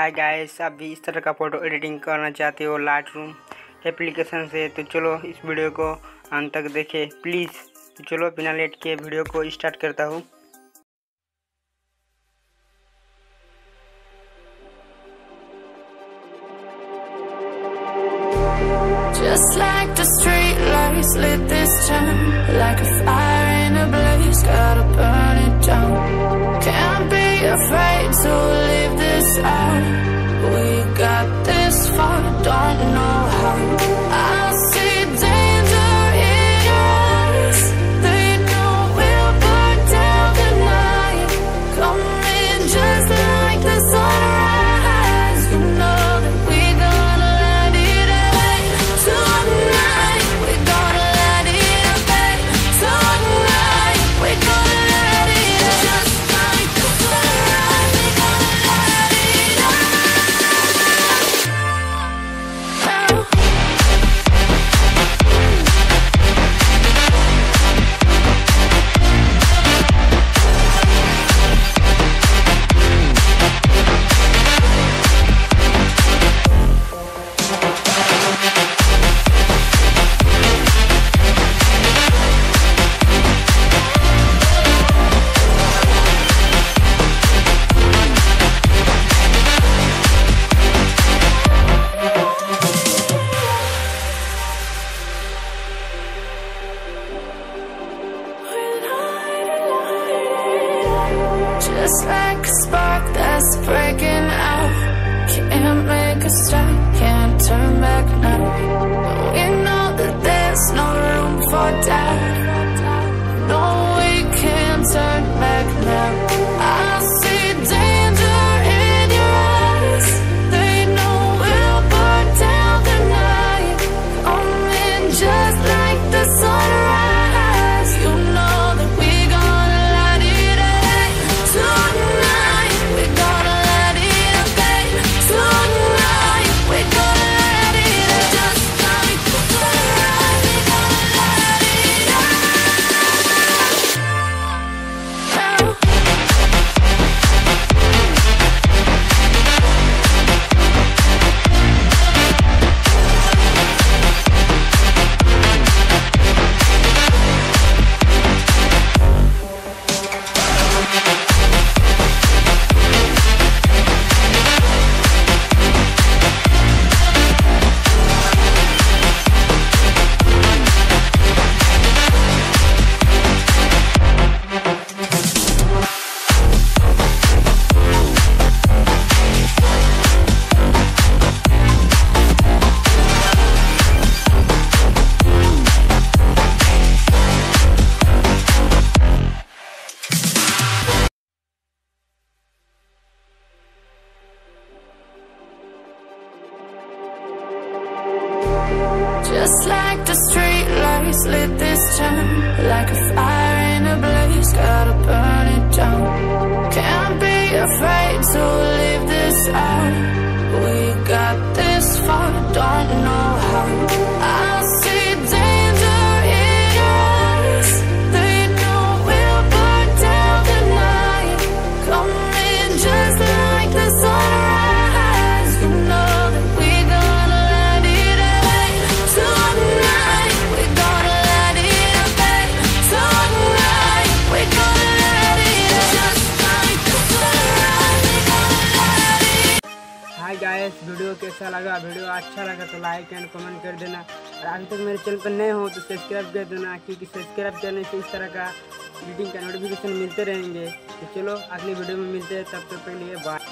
Hi guys, आप भी इस तरह का फ़ोटो एडिटिंग करना चाहते हो लाइटरूम एप्लीकेशन से, तो चलो इस वीडियो को अंत तक देखें प्लीज़। तो चलो बिना लेट के वीडियो को स्टार्ट करता हूँ। Just like the street lights lit this town, like a fire in a blaze, gotta burn it down. Can't be afraid to leave this out. We got this far, don't know how. I see danger in your eyes. They know we'll burn down the night. Coming just like the sunrise. You know that we gonna let it out. Tonight, we gonna let it out. Tonight, we gonna let it out. Just like the sunrise, we gonna let it out. Just like a spark that's breaking out. Can't make a stop, can't turn back now. We know that there's no room for doubt. No, we can't turn back now. I see danger in your eyes. They know we'll burn down the night. Coming just like the sunrise. You know that we gonna let it out. Tonight, we gonna let it out. Tonight, we gonna let it out. Just like the sunrise, we gonna let it out. Just like the street lights lit this town, like a fire in a blaze, gotta burn it down. Can't be afraid to leave this out. We got this far, don't know how. I see danger in your eyes. They know we'll burn down the night. Coming just like the sunrise. You know that we gonna let it out. Tonight, we gonna let it out. Tonight, we gonna let it out. Just like the sunrise, we gonna let it out. Hi guys, video कैसा लगा? Video अच्छा लगा तो like and comment कर देना, और अभी तक मेरे चैनल पर नए हो तो सब्सक्राइब कर देना, क्योंकि सब्सक्राइब करने से इस तरह का एडिटिंग का नोटिफिकेशन मिलते रहेंगे। तो चलो अगली वीडियो में मिलते हैं, तब तक के लिए बाय।